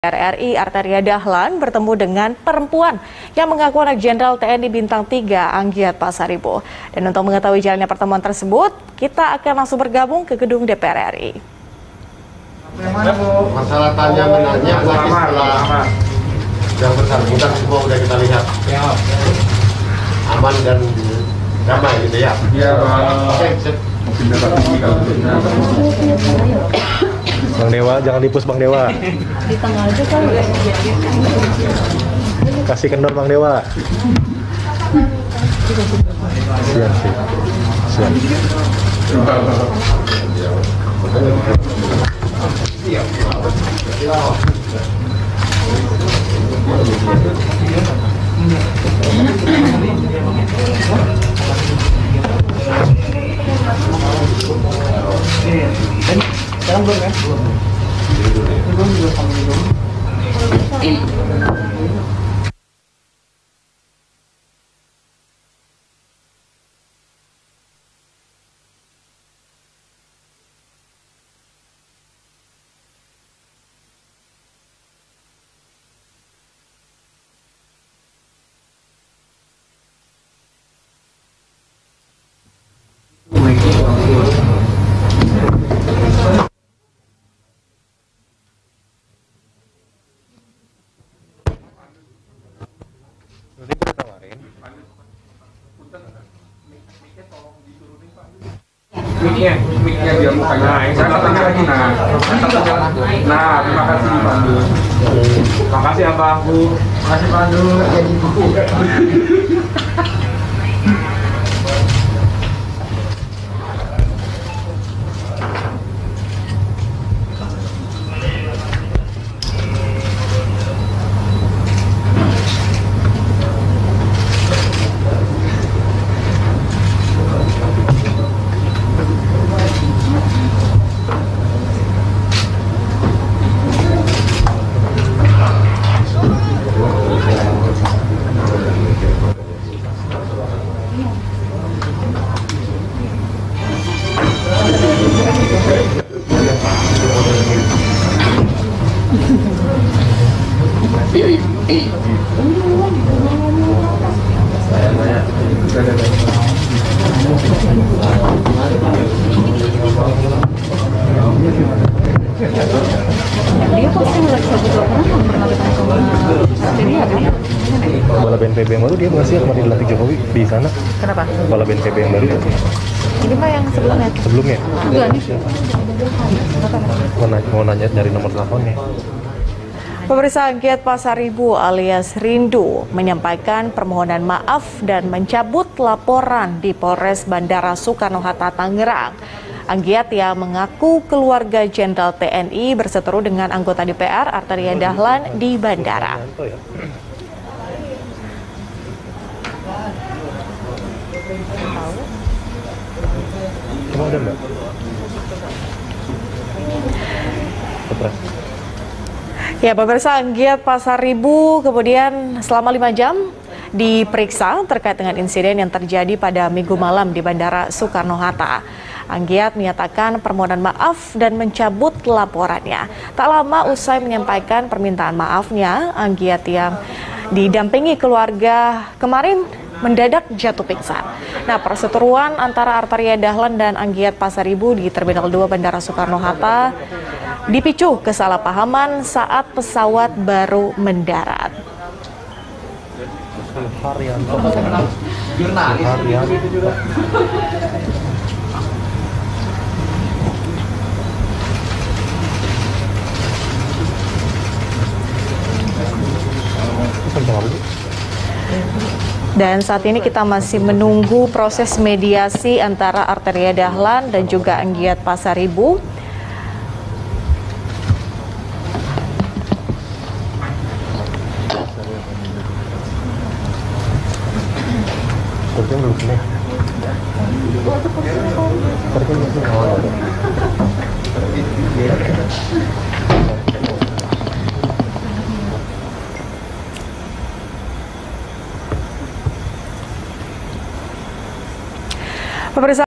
RRI Arteria Dahlan bertemu dengan perempuan yang mengaku anak Jenderal TNI Bintang 3 Anggiat Pasaribu. Dan untuk mengetahui jalannya pertemuan tersebut, kita akan langsung bergabung ke gedung DPR RI. Masalah tanya menanya nanti setelah yang bersangkutan semua udah kita lihat aman dan damai gitu ya. Iya. Oke. Bang Dewa, jangan dipus Bang Dewa. Di tengah aja kan. Kasih kendor Bang Dewa. Siap sih. Siap. Sekarang belum ya? Belum juga sama belum. Mic-nya dia mukanya. Nah, yang saya tanya lagi nah, terima kasih Pandu. Terima kasih Abang Bu. Terima kasih Pandu. Dia pasti mulai sebut laporan pernah ketemu sama Arteria kan? Kepala BNPB yang baru dia masih kemarin dilantik Jokowi di sana. Kenapa? Kepala BNPB yang baru. Ini mah yang sebelumnya. Sebelumnya. Enggak nih. Mau nanya dari nomor teleponnya. Pemirsa, Anggiat Pasaribu alias Rindu menyampaikan permohonan maaf dan mencabut laporan di Polres Bandara Soekarno-Hatta, Tangerang. Anggiat yang mengaku keluarga Jenderal TNI berseteru dengan anggota DPR Arteria Dahlan di bandara. Cuma ada Mbak? Ya, pemirsa, Anggiat Pasaribu kemudian selama 5 jam diperiksa terkait dengan insiden yang terjadi pada Minggu malam di Bandara Soekarno-Hatta. Anggiat menyatakan permohonan maaf dan mencabut laporannya. Tak lama usai menyampaikan permintaan maafnya, Anggiat yang didampingi keluarga kemarin mendadak jatuh pingsan. Nah, perseteruan antara Arteria Dahlan dan Anggiat Pasaribu di Terminal 2 Bandara Soekarno-Hatta dipicu kesalahpahaman saat pesawat baru mendarat. Dan saat ini kita masih menunggu proses mediasi antara Arteria Dahlan dan juga Anggiat Pasaribu. Pemirsa